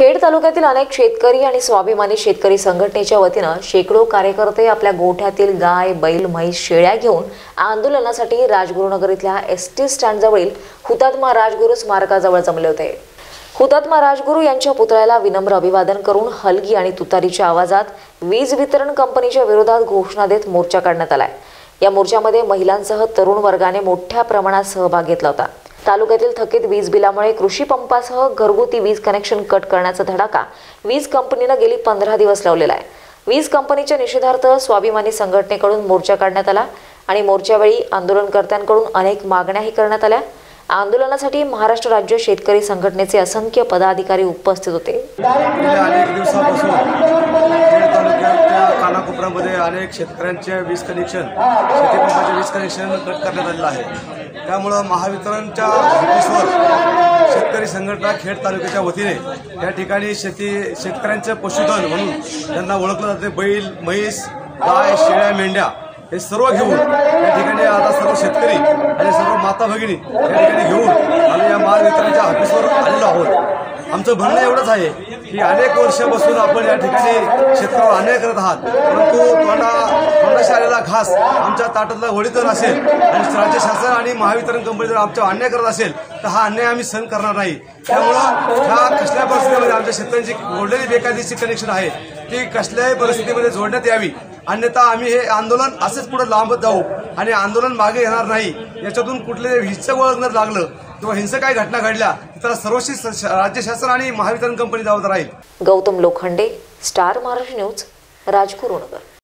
खेड तालुक्यातील अनेक शेतकरी आणि स्वाभिमानी शेतकरी संघटनेच्या वतीने शेकडो कार्यकर्ते आपल्या गोठ्यातील गाय, बैल, म्हैस, शेळ्या घेऊन आंदोलनासाठी राजगुरुनगर इथल्या एसटी स्टँडजवळील हुतात्मा राजगुरू स्मारकाजवळ जमले होते। हुतात्मा राजगुरू यांच्या पुतळ्याला विनम्र अभिवादन करून हलगी आणि तुतारीच्या आवाजात वीज वितरण कंपनीच्या विरोधात घोषणा देत मोर्चा काढण्यात आलाय। या मोर्चामध्ये महिलांसह तरुण वर्गाने मोठ्या प्रमाणात सहभाग घेतला होता। तालुक्यातील थकीत वीज बिलामुळे कृषी पंपासह घरगुती वीज कनेक्शन कट करण्याचा धडाका वीज कंपनीने गेली 15 दिवस लावलेला आहे। वीज कंपनीच्या निषेधार्थ स्वाभिमानी संघटनेकडून मोर्चा काढण्यात आला आणि मोर्चावेळी आंदोलनकर्त्यांकडून अनेक मागण्याही करण्यात आल्या। आंदोलनासाठी महाराष्ट्र राज्य शेतकरी संघटनेचे असंख्य पदाधिकारी उपस्थित होते। अनेक दिवसापासून खेड तालुक्याच्या कानाकोपऱ्यामध्ये अनेक शेतकऱ्यांचे वीज कनेक्शन, शेती पंपाचे वीज कनेक्शन कट करण्यात आलेलं आहे। त्यामुळे महावितरणच्या ऑफिसवर शेतकरी संघटना खेड तालुक्याच्या वतीने या ठिकाणी शेतकऱ्यांचे पशुधन म्हणून त्यांना ओळखलं जाते। बैल, म्हैस, गाय, शेळ्या, मेंढ्या हे सर्व घेऊन या ठिकाणी आता सर्व शेतकरी आणि सर्व माता भगिनी या ठिकाणी घेऊन आम्ही या महावितरणच्या ऑफिसवर आलेलो आहोत। आमचं म्हणणं एवढंच आहे की अनेक वर्षापासून आपण या ठिकाणी शेतकऱ्यावर अन्याय करत आहात, परंतु तोंडाशी आलेला घास आमच्या ताटातला वडीतर असेल आणि राज्य शासन आणि महावितरण कंपनी जर आमचा अन्याय करत असेल तर हा अन्याय आम्ही सहन करणार नाही। त्यामुळं ह्या कसल्या परिस्थितीमध्ये आमच्या शेतकऱ्यांची जोडलेली बेकायदेशीर कनेक्शन आहे ती कसल्याही परिस्थितीमध्ये जोडण्यात यावी, अन्यथा आम्ही हे आंदोलन असेच पुढे लांबत जाऊ आणि आंदोलन मागे घेणार नाही। याच्यातून कुठले हिंसक वळण जर लागलं किंवा हिंसक काही घटना घडल्या तर सर्वस्वी राज्य शासन आणि महावितरण कंपनी जबाबदार राहील। Gautam Lokhande, star Maharashtra news, Rajgurunagar.